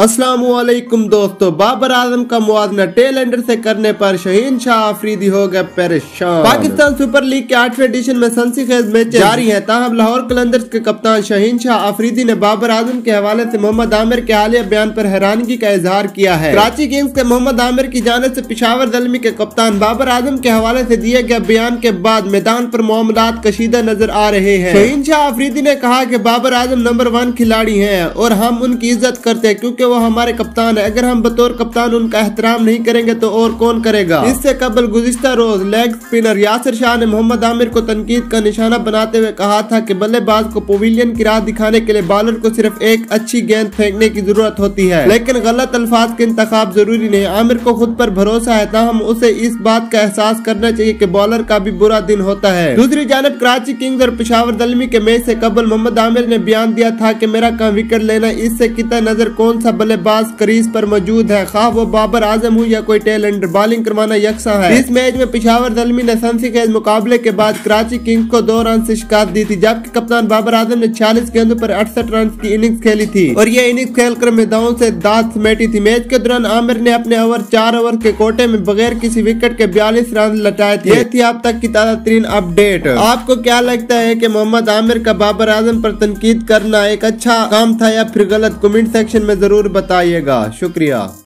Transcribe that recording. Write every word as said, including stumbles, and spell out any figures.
अस्सलामुअलैकुम दोस्तों, बाबर आजम का मुआवजा टेल एंडर से करने पर शहीन शाह अफरीदी हो गए परेशान। पाकिस्तान सुपर लीग के आठवें एडिशन में सनसनीखेज मैच जारी है। ताहम लाहौर कलंदर्स के कप्तान शहीन शाह अफरीदी ने बाबर आजम के हवाले से मोहम्मद आमिर के हालिया बयान पर हैरानगी का इजहार किया है। कराची किंग्स के मोहम्मद आमिर की जानिब से पेशावर ज़ल्मी के कप्तान बाबर आजम के हवाले से दिए गए बयान के बाद मैदान पर मामलात कशीदा नजर आ रहे हैं। शहीन शाह अफरीदी ने कहा कि बाबर आजम नंबर वन खिलाड़ी हैं और हम उनकी इज्जत करते हैं क्योंकि वो हमारे कप्तान है। अगर हम बतौर कप्तान उनका एहतराम नहीं करेंगे तो और कौन करेगा। इससे कबल गुज़िश्ता रोज लेग स्पिनर यासिर शाह ने मोहम्मद आमिर को तनकीद का निशाना बनाते हुए कहा था कि बल्लेबाज को पवेलियन की राह दिखाने के लिए बॉलर को सिर्फ एक अच्छी गेंद फेंकने की जरूरत होती है, लेकिन गलत अल्फाज के इंतखाब जरूरी नहीं। आमिर को खुद पर भरोसा है, ताहम उसे इस बात का एहसास करना चाहिए कि बॉलर का भी बुरा दिन होता है। दूसरी जानब कराची किंग्स और पेशावर ज़ल्मी के मैच से कबल मोहम्मद आमिर ने बयान दिया था कि मेरा काम विकेट लेना, इससे कितना नजर कौन सा बल्लेबाज क्रीज पर मौजूद है, खा वो बाबर आजम हो या कोई टेल एंडर, बॉलिंग करवाना यकसा है। इस मैच में पेशावर ज़ल्मी ने सनसनीखेज मुकाबले के बाद कराची किंग्स को दो रन से शिकस्त दी थी, जबकि कप्तान बाबर आजम ने छियालीस गेंदों पर अड़सठ रन की इनिंग्स खेली थी और ये इनिंग्स खेलकर मैदान से दांत समेटी थी। मैच के दौरान आमिर ने अपने ओवर चार ओवर के कोटे में बगैर किसी विकेट के बयालीस रन लटाए थे। ये थी अब तक की ताजा तरीन अपडेट। आपको क्या लगता है कि मोहम्मद आमिर का बाबर आजम पर तनकीद करना एक अच्छा काम था या फिर गलत? कमेंट सेक्शन में जरूर बताइएगा। शुक्रिया।